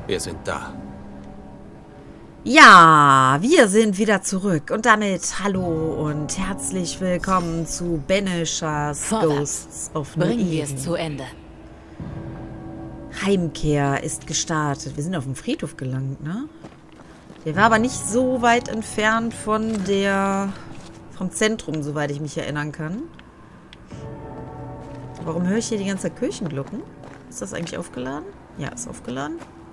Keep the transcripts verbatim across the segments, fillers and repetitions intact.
Wir sind da. Ja, wir sind wieder zurück. Und damit hallo und herzlich willkommen zu Banishers Ghosts of New Eden. Bringen wir es zu Ende. Heimkehr ist gestartet. Wir sind auf dem Friedhof gelangt, ne? Der war aber nicht so weit entfernt von der... vom Zentrum, soweit ich mich erinnern kann. Warum höre ich hier die ganze Zeit Kirchenglocken? Ist das eigentlich aufgeladen? Ja, ist aufgeladen.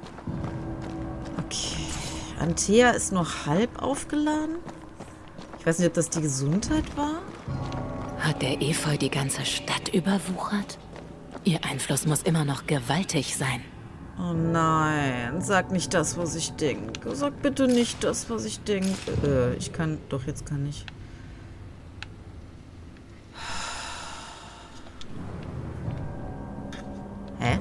Okay. Antea ist nur halb aufgeladen. Ich weiß nicht, ob das die Gesundheit war. Hat der Efeu die ganze Stadt überwuchert? Ihr Einfluss muss immer noch gewaltig sein. Oh nein, sag nicht das, was ich denke. Sag bitte nicht das, was ich denke. Äh, ich kann... Doch, jetzt kann ich. Hä?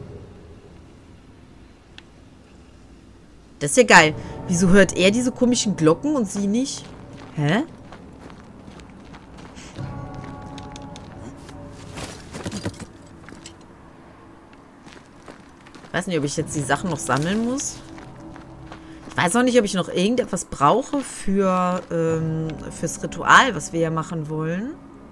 Das ist ja geil. Wieso hört er diese komischen Glocken und sie nicht? Hä? Ich weiß nicht, ob ich jetzt die Sachen noch sammeln muss. Ich weiß auch nicht, ob ich noch irgendetwas brauche für ähm, fürs Ritual, was wir ja machen wollen.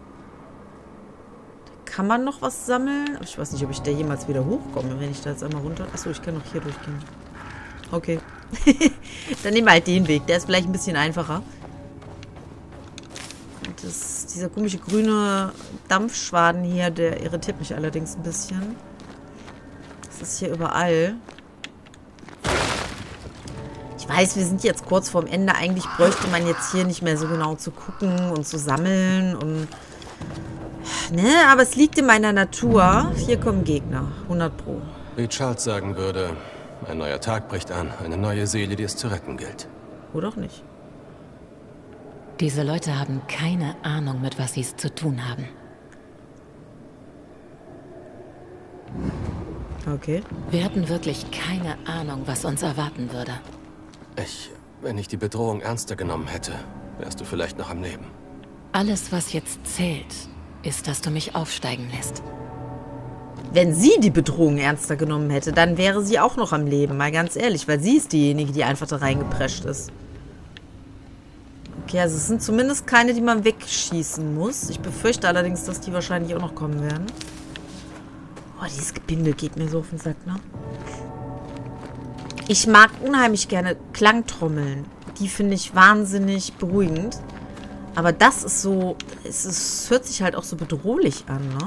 Da kann man noch was sammeln. Aber ich weiß nicht, ob ich da jemals wieder hochkomme, wenn ich da jetzt einmal runter... Achso, ich kann noch hier durchgehen. Okay. Dann nehmen wir halt den Weg. Der ist vielleicht ein bisschen einfacher. Und das, dieser komische grüne Dampfschwaden hier, der irritiert mich allerdings ein bisschen. Das ist hier überall. Ich weiß, wir sind jetzt kurz vorm Ende. Eigentlich bräuchte man jetzt hier nicht mehr so genau zu gucken und zu sammeln. Und ne, aber es liegt in meiner Natur. Hier kommen Gegner. hundert Pro. Wie Charles sagen würde, ein neuer Tag bricht an. Eine neue Seele, die es zu retten gilt. Oder auch nicht. Diese Leute haben keine Ahnung, mit was sie es zu tun haben. Okay. Wir hatten wirklich keine Ahnung, was uns erwarten würde. Ich, wenn ich die Bedrohung ernster genommen hätte, wärst du vielleicht noch am Leben. Alles, was jetzt zählt, ist, dass du mich aufsteigen lässt. Wenn sie die Bedrohung ernster genommen hätte, dann wäre sie auch noch am Leben, mal ganz ehrlich, weil sie ist diejenige, die einfach da reingeprescht ist. Okay, also es sind zumindest keine, die man wegschießen muss. Ich befürchte allerdings, dass die wahrscheinlich auch noch kommen werden. Oh, dieses Gebinde geht mir so auf den Sack, ne? Ich mag unheimlich gerne Klangtrommeln. Die finde ich wahnsinnig beruhigend. Aber das ist so... Es, ist, es hört sich halt auch so bedrohlich an, ne?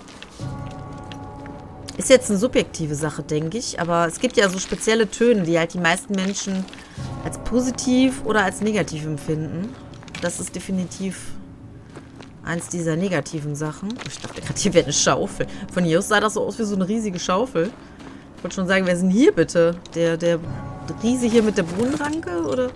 Ist jetzt eine subjektive Sache, denke ich. Aber es gibt ja so spezielle Töne, die halt die meisten Menschen als positiv oder als negativ empfinden. Das ist definitiv eins dieser negativen Sachen. Ich dachte gerade, hier wäre eine Schaufel. Von hier aus sah das so aus wie so eine riesige Schaufel. Ich wollte schon sagen, wer ist denn hier bitte? Der, der Riese hier mit der Brunnenranke, oder?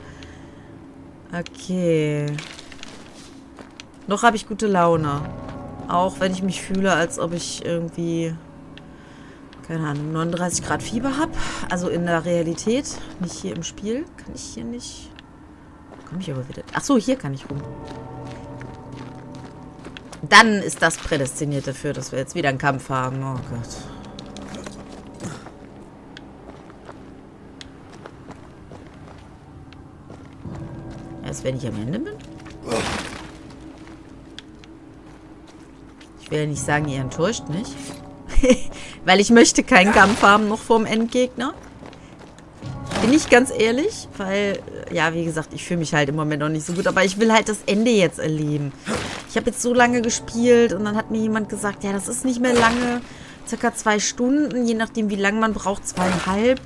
Okay. Noch habe ich gute Laune. Auch wenn ich mich fühle, als ob ich irgendwie... keine Ahnung, neununddreißig Grad Fieber habe. Also in der Realität, nicht hier im Spiel. Kann ich hier nicht... Komme ich aber wieder... Achso, hier kann ich rum. Dann ist das prädestiniert dafür, dass wir jetzt wieder einen Kampf haben. Oh Gott. Erst wenn ich am Ende bin? Ich will ja nicht sagen, ihr enttäuscht mich. Weil ich möchte keinen Kampf haben noch vorm Endgegner. Bin ich ganz ehrlich. Weil, ja, wie gesagt, ich fühle mich halt im Moment noch nicht so gut. Aber ich will halt das Ende jetzt erleben. Ich habe jetzt so lange gespielt und dann hat mir jemand gesagt, ja, das ist nicht mehr lange. Circa zwei Stunden, je nachdem, wie lange man braucht, zweieinhalb.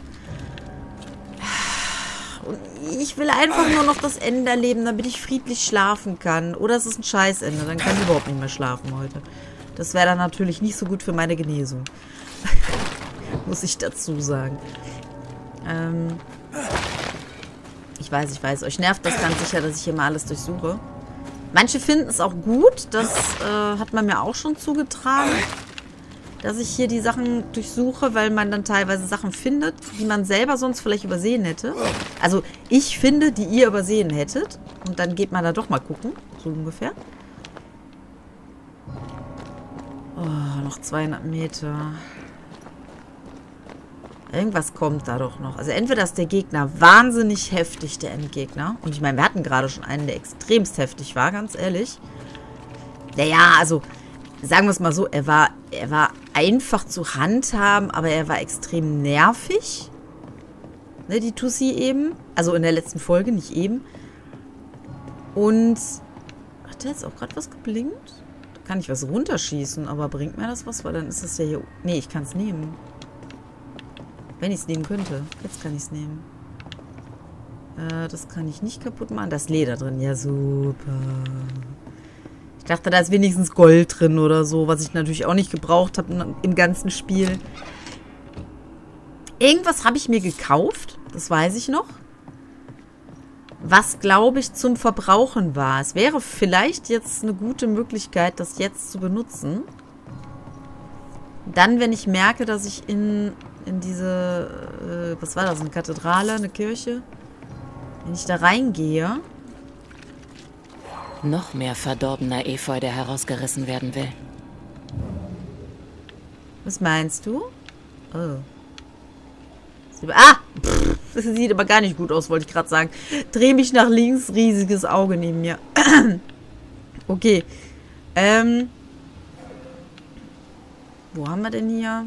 Und ich will einfach nur noch das Ende erleben, damit ich friedlich schlafen kann. Oder es ist ein Scheißende, dann kann ich überhaupt nicht mehr schlafen heute. Das wäre dann natürlich nicht so gut für meine Genesung. Muss ich dazu sagen. Ähm ich weiß, ich weiß. Euch nervt das ganz sicher, dass ich hier mal alles durchsuche. Manche finden es auch gut. Das äh, hat man mir auch schon zugetragen. Dass ich hier die Sachen durchsuche, weil man dann teilweise Sachen findet, die man selber sonst vielleicht übersehen hätte. Also ich finde, die ihr übersehen hättet. Und dann geht man da doch mal gucken. So ungefähr. Oh, noch zweihundert Meter. Irgendwas kommt da doch noch. Also entweder ist der Gegner wahnsinnig heftig, der Endgegner. Und ich meine, wir hatten gerade schon einen, der extremst heftig war, ganz ehrlich. Naja, also, sagen wir es mal so, er war, er war einfach zu handhaben, aber er war extrem nervig. Ne, die Tussi eben. Also in der letzten Folge, nicht eben. Und hat der jetzt auch gerade was geblinkt? Da kann ich was runterschießen, aber bringt mir das was? Weil dann ist es ja hier... Nee, ich kann es nehmen. Wenn ich es nehmen könnte. Jetzt kann ich es nehmen. Äh, das kann ich nicht kaputt machen. Da ist Leder drin. Ja, super. Ich dachte, da ist wenigstens Gold drin oder so, was ich natürlich auch nicht gebraucht habe im ganzen Spiel. Irgendwas habe ich mir gekauft. Das weiß ich noch. Was, glaube ich, zum Verbrauchen war. Es wäre vielleicht jetzt eine gute Möglichkeit, das jetzt zu benutzen. Dann, wenn ich merke, dass ich in... in diese, äh, was war das, eine Kathedrale, eine Kirche? Wenn ich da reingehe... Noch mehr verdorbener Efeu, der herausgerissen werden will. Was meinst du? Oh. Sieht aber, ah! Pff, das sieht aber gar nicht gut aus, wollte ich gerade sagen. Dreh mich nach links, riesiges Auge neben mir. Okay. Ähm... Wo haben wir denn hier?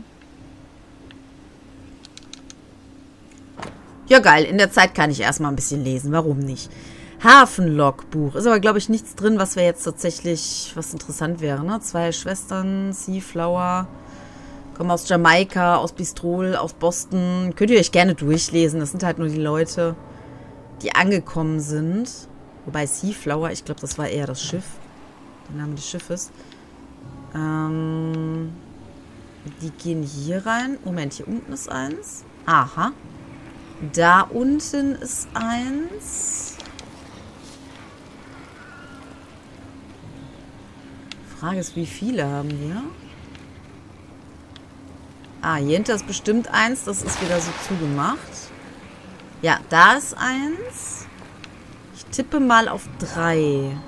Ja, geil. In der Zeit kann ich erstmal ein bisschen lesen. Warum nicht? Hafenlogbuch. Ist aber, glaube ich, nichts drin, was wir jetzt tatsächlich, was interessant wäre, ne? Zwei Schwestern, Seaflower, kommen aus Jamaika, aus Bistrol, aus Boston. Könnt ihr euch gerne durchlesen. Das sind halt nur die Leute, die angekommen sind. Wobei Seaflower, ich glaube, das war eher das Schiff. Der Name des Schiffes. Ähm... Die gehen hier rein. Moment, hier unten ist eins. Aha. Da unten ist eins. Frage ist, wie viele haben wir? Ah, hier hinter ist bestimmt eins. Das ist wieder so zugemacht. Ja, da ist eins. Ich tippe mal auf drei.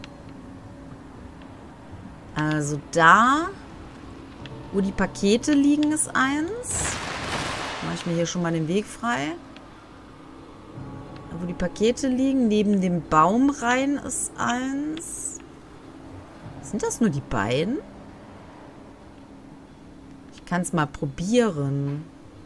Also da... Wo die Pakete liegen, ist eins. Mache ich mir hier schon mal den Weg frei. Wo die Pakete liegen, neben dem Baum rein, ist eins. Sind das nur die beiden? Ich kann es mal probieren.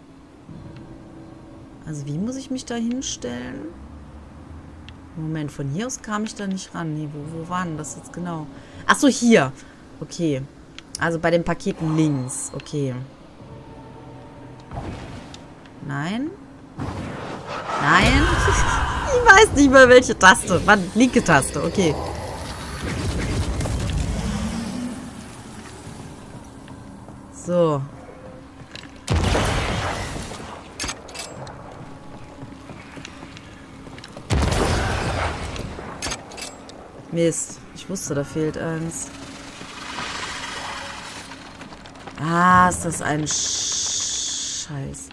Also wie muss ich mich da hinstellen? Moment, von hier aus kam ich da nicht ran. Nee, wo, wo war denn das jetzt genau? Ach so, hier. Okay. Also bei den Paketen links. Okay. Nein. Nein. Ich weiß nicht mehr, welche Taste. Wann? Linke Taste. Okay. So. Mist. Ich wusste, da fehlt eins. Ah, ist das ein Scheiß.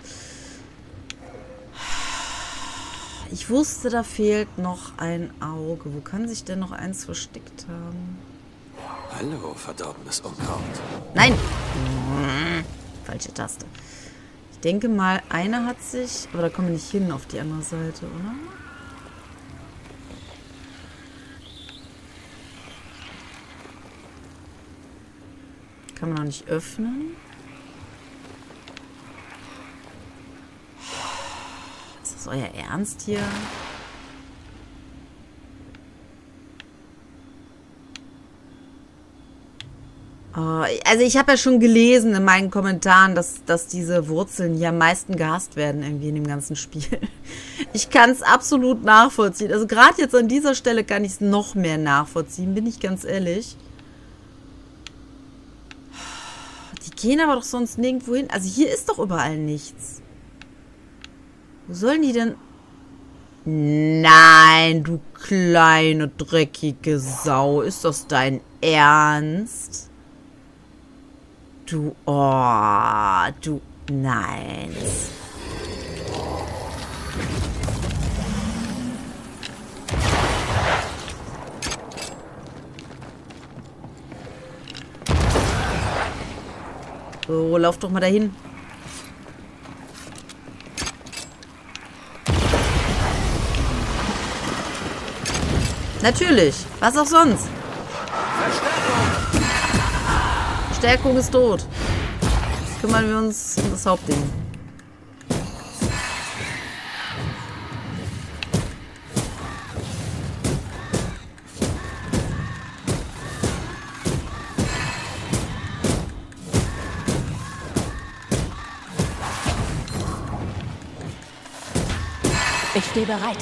Ich wusste, da fehlt noch ein Auge. Wo kann sich denn noch eins versteckt haben? Hallo, verdorbenes Unkraut. Nein! Falsche Taste. Ich denke mal, einer hat sich... Aber da kommen wir nicht hin auf die andere Seite, oder? Kann man noch nicht öffnen. Ist das euer Ernst hier? Oh, also ich habe ja schon gelesen in meinen Kommentaren, dass, dass diese Wurzeln hier am meisten gehasst werden irgendwie in dem ganzen Spiel. Ich kann es absolut nachvollziehen. Also gerade jetzt an dieser Stelle kann ich es noch mehr nachvollziehen, bin ich ganz ehrlich. Die gehen aber doch sonst nirgendwo hin. Also hier ist doch überall nichts. Wo sollen die denn... Nein, du kleine, dreckige Sau. Ist das dein Ernst? Du... Oh, du... Nein. So, lauf doch mal dahin. Natürlich. Was auch sonst. Verstärkung ist tot. Jetzt kümmern wir uns um das Hauptding. Ich stehe bereit.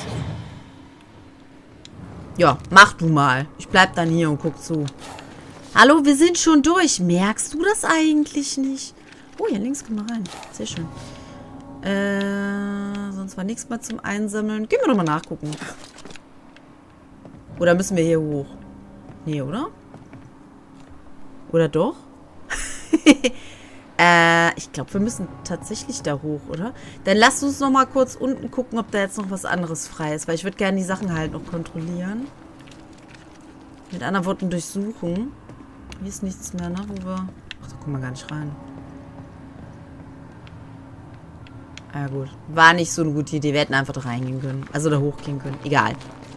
Ja, mach du mal. Ich bleib dann hier und guck zu. Hallo, wir sind schon durch. Merkst du das eigentlich nicht? Oh, hier links können wir rein. Sehr schön. Äh, sonst war nichts mehr zum Einsammeln. Gehen wir doch mal nachgucken. Oder müssen wir hier hoch? Nee, oder? Oder doch? äh, ich glaube, wir müssen tatsächlich da hoch, oder? Dann lasst uns noch mal kurz unten gucken, ob da jetzt noch was anderes frei ist. Weil ich würde gerne die Sachen halt noch kontrollieren. Mit anderen Worten durchsuchen. Hier ist nichts mehr, ne? Wo wir... Ach, da kommen wir gar nicht rein. Ah, gut. War nicht so eine gute Idee. Wir hätten einfach da reingehen können. Also da hochgehen können. Egal.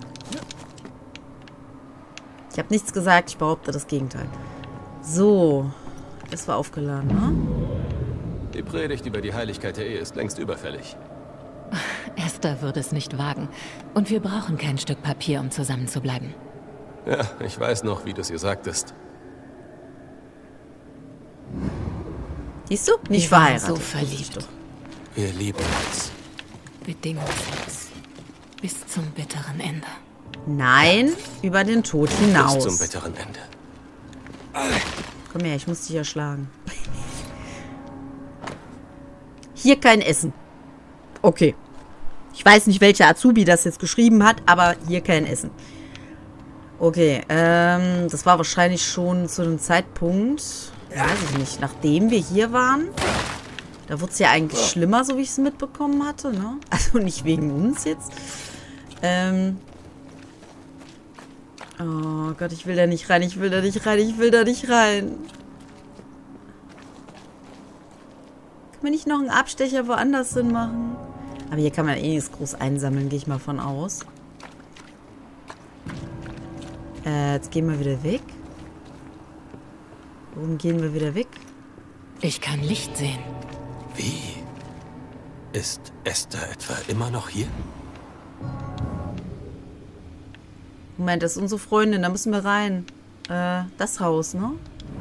Ich habe nichts gesagt. Ich behaupte das Gegenteil. So. Das war aufgeladen, ne? Die Predigt über die Heiligkeit der Ehe ist längst überfällig. Esther würde es nicht wagen. Und wir brauchen kein Stück Papier, um zusammenzubleiben. Ja, ich weiß noch, wie du es ihr sagtest. Siehst du? Nicht Wir waren verheiratet. so Wusste ich verliebt. doch. Wir lieben uns. Bedingungslos. Bis zum bitteren Ende. Nein, über den Tod hinaus. Bis zum bitteren Ende. Komm her, ich muss dich erschlagen. Hier kein Essen. Okay. Ich weiß nicht, welcher Azubi das jetzt geschrieben hat, aber hier kein Essen. Okay, ähm, das war wahrscheinlich schon zu einem Zeitpunkt, weiß ich nicht, nachdem wir hier waren. Da wurde es ja eigentlich schlimmer, so wie ich es mitbekommen hatte, ne? Also nicht wegen uns jetzt. Ähm. Oh Gott, ich will da nicht rein, ich will da nicht rein, ich will da nicht rein. Können wir nicht noch einen Abstecher woanders hin machen? Aber hier kann man eh nichts groß einsammeln, gehe ich mal von aus. Äh, jetzt gehen wir wieder weg. Warum gehen wir wieder weg? Ich kann Licht sehen. Wie? Ist Esther etwa immer noch hier? Moment, das ist unsere Freundin, da müssen wir rein. Äh, das Haus, ne?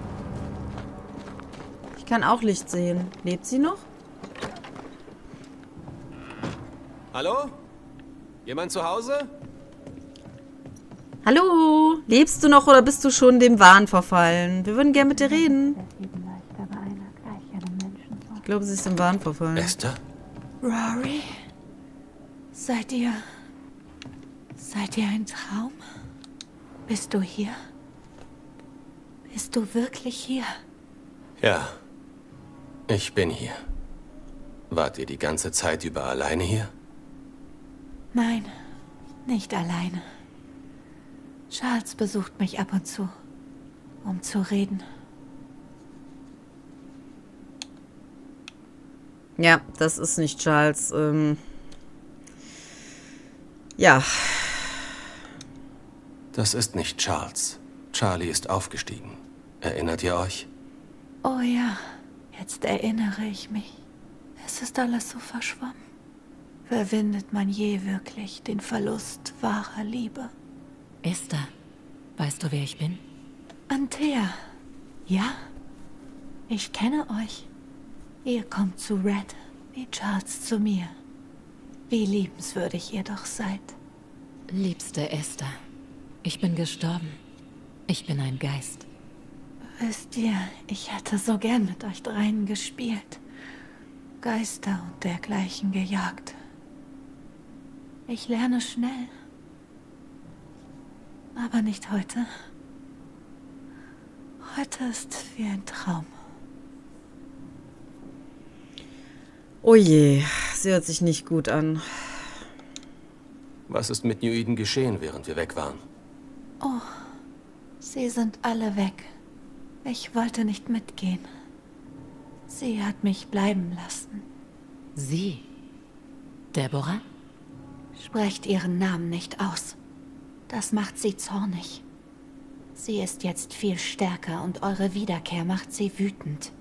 Ich kann auch Licht sehen. Lebt sie noch? Hallo? Jemand zu Hause? Hallo? Lebst du noch oder bist du schon dem Wahn verfallen? Wir würden gerne mit dir reden. Ich glaube, sie ist dem Wahn verfallen. Esther? Rory? Seid ihr... Seid ihr ein Traum? Bist du hier? Bist du wirklich hier? Ja. Ich bin hier. Wart ihr die ganze Zeit über alleine hier? Nein, nicht alleine. Charles besucht mich ab und zu, um zu reden. Ja, das ist nicht Charles. Ähm ja. Das ist nicht Charles. Charlie ist aufgestiegen. Erinnert ihr euch? Oh ja, jetzt erinnere ich mich. Es ist alles so verschwommen. Verwindet man je wirklich den Verlust wahrer Liebe? Esther, weißt du, wer ich bin? Antea. Ja, ich kenne euch. Ihr kommt zu Red, wie Charles zu mir. Wie liebenswürdig ihr doch seid. Liebste Esther, ich bin gestorben. Ich bin ein Geist. Wisst ihr, ich hätte so gern mit euch dreien gespielt. Geister und dergleichen gejagt. Ich lerne schnell. Aber nicht heute. Heute ist wie ein Traum. Oh je, sie hört sich nicht gut an. Was ist mit New Eden geschehen, während wir weg waren? Oh, sie sind alle weg. Ich wollte nicht mitgehen. Sie hat mich bleiben lassen. Sie? Deborah? Sprecht ihren Namen nicht aus. Das macht sie zornig. Sie ist jetzt viel stärker und eure Wiederkehr macht sie wütend.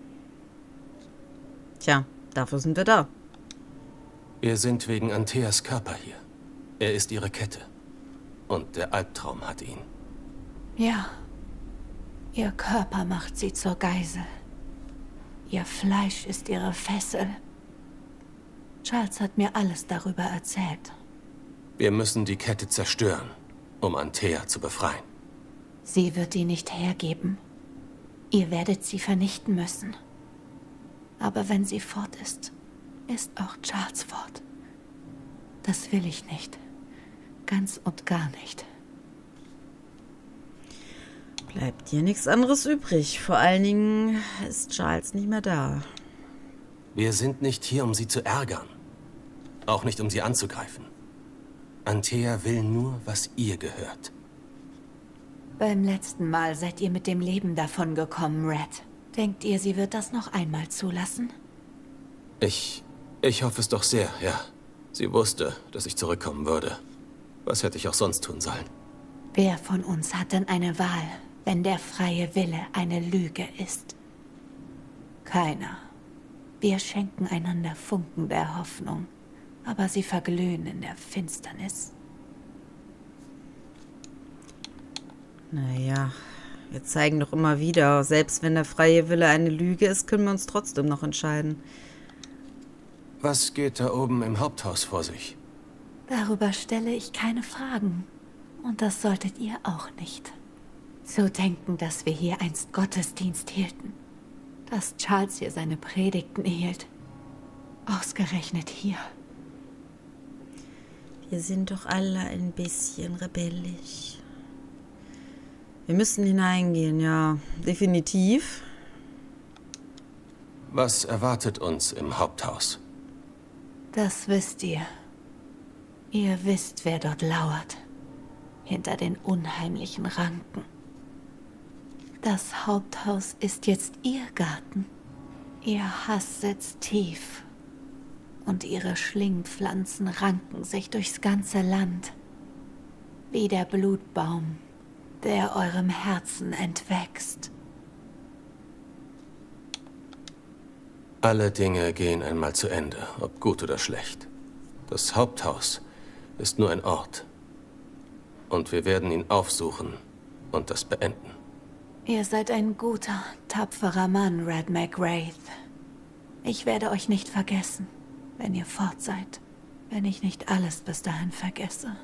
Tja, dafür sind wir da. Wir sind wegen Anteas Körper hier. Er ist ihre Kette. Und der Albtraum hat ihn. Ja. Ihr Körper macht sie zur Geisel. Ihr Fleisch ist ihre Fessel. Charles hat mir alles darüber erzählt. Wir müssen die Kette zerstören, um Antea zu befreien. Sie wird die nicht hergeben. Ihr werdet sie vernichten müssen. Aber wenn sie fort ist, ist auch Charles fort. Das will ich nicht. Ganz und gar nicht. Bleibt dir nichts anderes übrig. Vor allen Dingen ist Charles nicht mehr da. Wir sind nicht hier, um sie zu ärgern. Auch nicht, um sie anzugreifen. Antea will nur, was ihr gehört. Beim letzten Mal seid ihr mit dem Leben davongekommen, Red. Denkt ihr, sie wird das noch einmal zulassen? Ich... ich hoffe es doch sehr, ja. Sie wusste, dass ich zurückkommen würde. Was hätte ich auch sonst tun sollen? Wer von uns hat denn eine Wahl, wenn der freie Wille eine Lüge ist? Keiner. Wir schenken einander Funken der Hoffnung, aber sie verglühen in der Finsternis. Naja, wir zeigen doch immer wieder, selbst wenn der freie Wille eine Lüge ist, können wir uns trotzdem noch entscheiden. Was geht da oben im Haupthaus vor sich? Darüber stelle ich keine Fragen. Und das solltet ihr auch nicht. Zu denken, dass wir hier einst Gottesdienst hielten. Dass Charles hier seine Predigten hielt. Ausgerechnet hier. Wir sind doch alle ein bisschen rebellisch. Wir müssen hineingehen, ja, definitiv. Was erwartet uns im Haupthaus? Das wisst ihr. Ihr wisst, wer dort lauert. Hinter den unheimlichen Ranken. Das Haupthaus ist jetzt ihr Garten. Ihr Hass sitzt tief. Und ihre Schlingpflanzen ranken sich durchs ganze Land. Wie der Blutbaum, der eurem Herzen entwächst. Alle Dinge gehen einmal zu Ende, ob gut oder schlecht. Das Haupthaus ist nur ein Ort. Und wir werden ihn aufsuchen und das beenden. Ihr seid ein guter, tapferer Mann, Red McWraith. Ich werde euch nicht vergessen, wenn ihr fort seid. Wenn ich nicht alles bis dahin vergesse.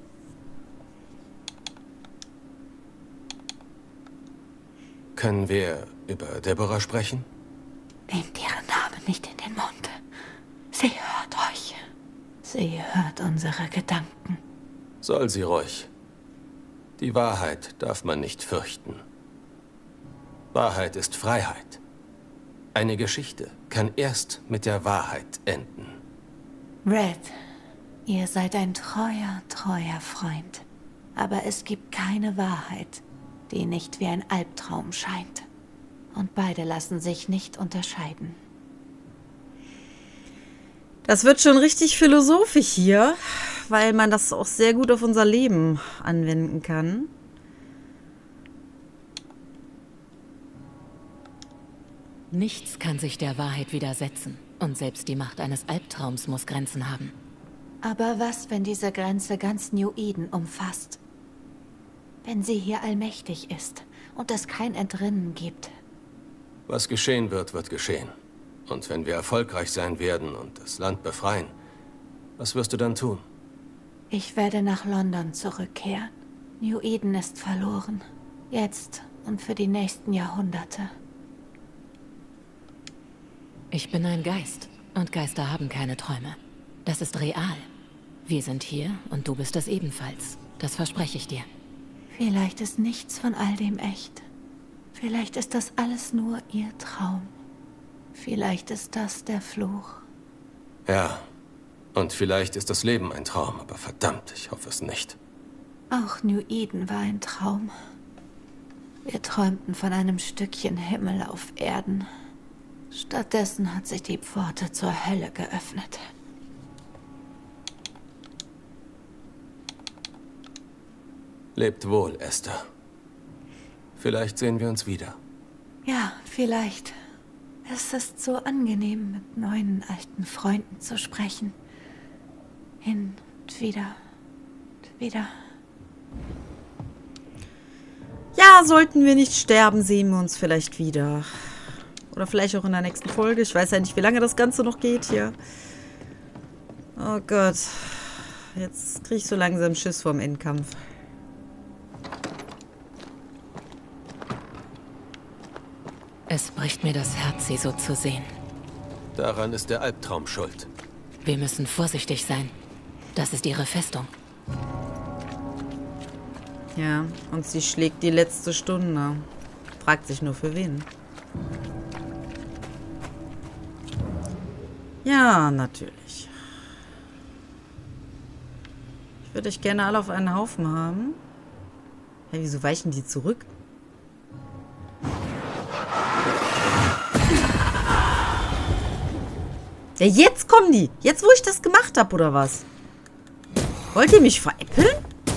Können wir über Deborah sprechen? Nehmt ihren Namen nicht in den Mund. Sie hört euch. Sie hört unsere Gedanken. Soll sie ruhig. Die Wahrheit darf man nicht fürchten. Wahrheit ist Freiheit. Eine Geschichte kann erst mit der Wahrheit enden. Red, ihr seid ein treuer, treuer Freund. Aber es gibt keine Wahrheit, die nicht wie ein Albtraum scheint. Und beide lassen sich nicht unterscheiden. Das wird schon richtig philosophisch hier, weil man das auch sehr gut auf unser Leben anwenden kann. Nichts kann sich der Wahrheit widersetzen. Und selbst die Macht eines Albtraums muss Grenzen haben. Aber was, wenn diese Grenze ganz New Eden umfasst? Wenn sie hier allmächtig ist und es kein Entrinnen gibt. Was geschehen wird, wird geschehen. Und wenn wir erfolgreich sein werden und das Land befreien, was wirst du dann tun? Ich werde nach London zurückkehren. New Eden ist verloren. Jetzt und für die nächsten Jahrhunderte. Ich bin ein Geist. Und Geister haben keine Träume. Das ist real. Wir sind hier und du bist es ebenfalls. Das verspreche ich dir. Vielleicht ist nichts von all dem echt. Vielleicht ist das alles nur ihr Traum. Vielleicht ist das der Fluch. Ja, und vielleicht ist das Leben ein Traum, aber verdammt, ich hoffe es nicht. Auch New Eden war ein Traum. Wir träumten von einem Stückchen Himmel auf Erden. Stattdessen hat sich die Pforte zur Hölle geöffnet. Lebt wohl, Esther. Vielleicht sehen wir uns wieder. Ja, vielleicht. Es ist so angenehm, mit neuen alten Freunden zu sprechen. Hin und wieder und wieder. Ja, sollten wir nicht sterben, sehen wir uns vielleicht wieder. Oder vielleicht auch in der nächsten Folge. Ich weiß ja nicht, wie lange das Ganze noch geht hier. Oh Gott. Jetzt kriege ich so langsam Schiss vorm Endkampf. Es bricht mir das Herz, sie so zu sehen. Daran ist der Albtraum schuld. Wir müssen vorsichtig sein. Das ist ihre Festung. Ja, und sie schlägt die letzte Stunde. Fragt sich nur für wen. Ja, natürlich. Ich würde euch gerne alle auf einen Haufen haben. Hey, wieso weichen die zurück? Ja, jetzt kommen die. Jetzt, wo ich das gemacht habe, oder was? Wollt ihr mich veräppeln?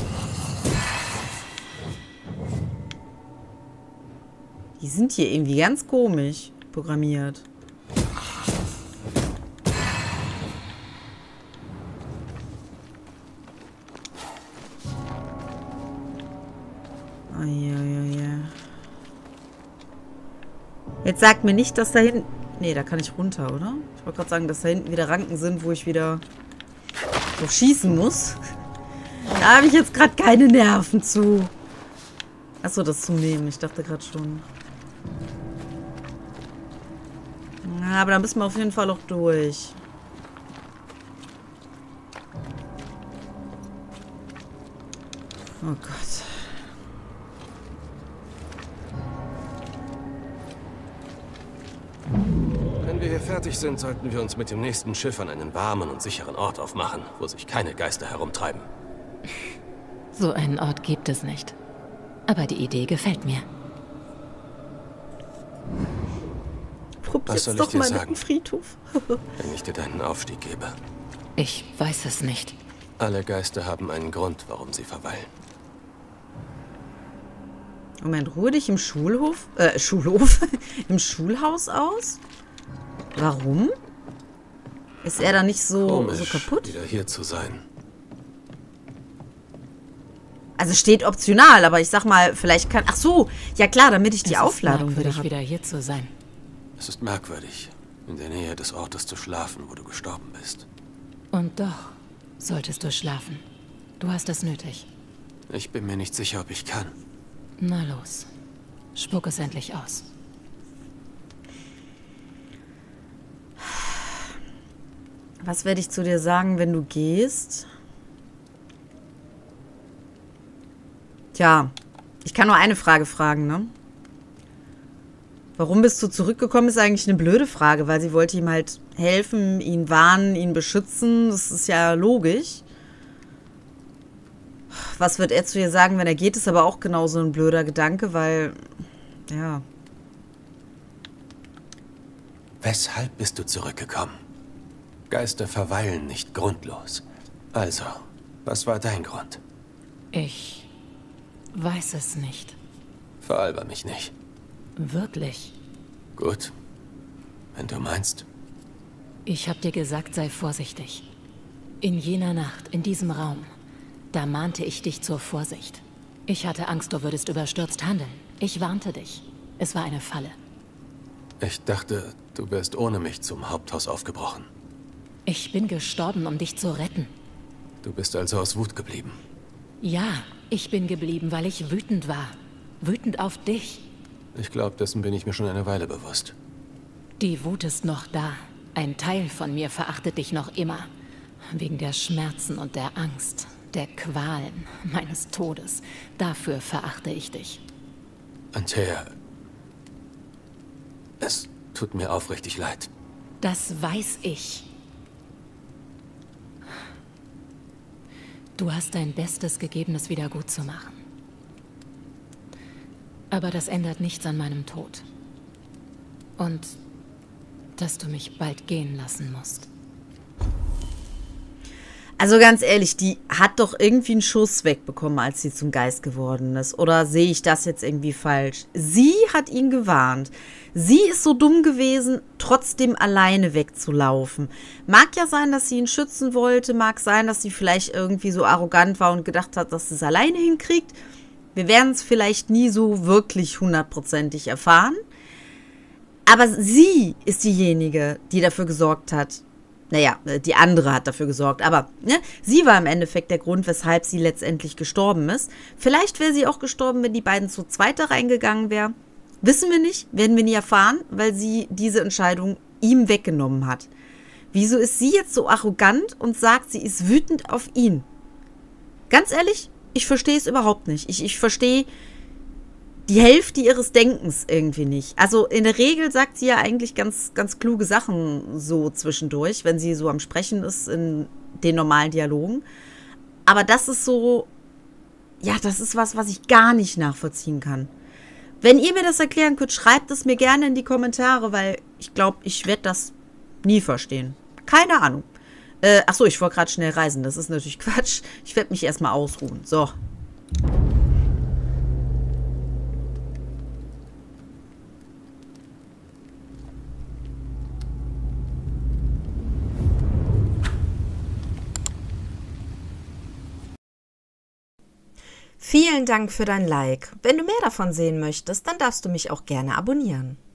Die sind hier irgendwie ganz komisch programmiert. Oh, ja, ja, ja. Jetzt sagt mir nicht, dass da hinten... Nee, da kann ich runter, oder? Ich wollte gerade sagen, dass da hinten wieder Ranken sind, wo ich wieder drauf schießen muss. Da habe ich jetzt gerade keine Nerven zu. Achso, das zum Nehmen. Ich dachte gerade schon. Ja, aber da müssen wir auf jeden Fall auch durch. Oh Gott. Wenn wir hier fertig sind, sollten wir uns mit dem nächsten Schiff an einen warmen und sicheren Ort aufmachen, wo sich keine Geister herumtreiben. So einen Ort gibt es nicht. Aber die Idee gefällt mir. Was soll Probier's ich doch dir mal mit sagen? dem Friedhof. Wenn ich dir deinen Aufstieg gebe. Ich weiß es nicht. Alle Geister haben einen Grund, warum sie verweilen. Moment, ruhe dich im Schulhof, äh, Schulhof, im Schulhaus aus? Warum? Ist er da nicht so, Komisch, so kaputt? wieder hier zu sein. Also steht optional, aber ich sag mal, vielleicht kann... Ach so, ja klar, damit ich die Es Aufladung ist wieder merkwürdig, habe. wieder hier zu sein. Es ist merkwürdig, in der Nähe des Ortes zu schlafen, wo du gestorben bist. Und doch solltest du schlafen. Du hast es nötig. Ich bin mir nicht sicher, ob ich kann. Na los. Spuck es endlich aus. Was werde ich zu dir sagen, wenn du gehst? Tja, ich kann nur eine Frage fragen, ne? Warum bist du zurückgekommen, ist eigentlich eine blöde Frage, weil sie wollte ihm halt helfen, ihn warnen, ihn beschützen. Das ist ja logisch. Was wird er zu ihr sagen, wenn er geht, ist aber auch genauso ein blöder Gedanke, weil, ja. Weshalb bist du zurückgekommen? Geister verweilen nicht grundlos. Also, was war dein Grund? Ich weiß es nicht. Veralber mich nicht. Wirklich. Gut. Wenn du meinst. Ich hab dir gesagt, sei vorsichtig. In jener Nacht, in diesem Raum, da mahnte ich dich zur Vorsicht. Ich hatte Angst, du würdest überstürzt handeln. Ich warnte dich. Es war eine Falle. Ich dachte, du wärst ohne mich zum Haupthaus aufgebrochen. Ich bin gestorben, um dich zu retten. Du bist also aus Wut geblieben. Ja, ich bin geblieben, weil ich wütend war. Wütend auf dich. Ich glaube, dessen bin ich mir schon eine Weile bewusst. Die Wut ist noch da. Ein Teil von mir verachtet dich noch immer. Wegen der Schmerzen und der Angst, der Qualen, meines Todes. Dafür verachte ich dich. Antea, es tut mir aufrichtig leid. Das weiß ich. Du hast dein Bestes gegeben, es wieder gut zu machen. Aber das ändert nichts an meinem Tod. Und dass du mich bald gehen lassen musst. Also ganz ehrlich, die hat doch irgendwie einen Schuss wegbekommen, als sie zum Geist geworden ist. Oder sehe ich das jetzt irgendwie falsch? Sie hat ihn gewarnt. Sie ist so dumm gewesen, trotzdem alleine wegzulaufen. Mag ja sein, dass sie ihn schützen wollte. Mag sein, dass sie vielleicht irgendwie so arrogant war und gedacht hat, dass sie es alleine hinkriegt. Wir werden es vielleicht nie so wirklich hundertprozentig erfahren. Aber sie ist diejenige, die dafür gesorgt hat. Naja, die andere hat dafür gesorgt, aber ne, sie war im Endeffekt der Grund, weshalb sie letztendlich gestorben ist. Vielleicht wäre sie auch gestorben, wenn die beiden zu zweit da reingegangen wären. Wissen wir nicht, werden wir nie erfahren, weil sie diese Entscheidung ihm weggenommen hat. Wieso ist sie jetzt so arrogant und sagt, sie ist wütend auf ihn? Ganz ehrlich, ich verstehe es überhaupt nicht. Ich, ich verstehe die Hälfte ihres Denkens irgendwie nicht. Also in der Regel sagt sie ja eigentlich ganz, ganz kluge Sachen so zwischendurch, wenn sie so am Sprechen ist in den normalen Dialogen. Aber das ist so, ja, das ist was, was ich gar nicht nachvollziehen kann. Wenn ihr mir das erklären könnt, schreibt es mir gerne in die Kommentare, weil ich glaube, ich werde das nie verstehen. Keine Ahnung. Äh, achso, ich wollte gerade schnell reisen. Das ist natürlich Quatsch. Ich werde mich erstmal ausruhen. So. Vielen Dank für dein Like. Wenn du mehr davon sehen möchtest, dann darfst du mich auch gerne abonnieren.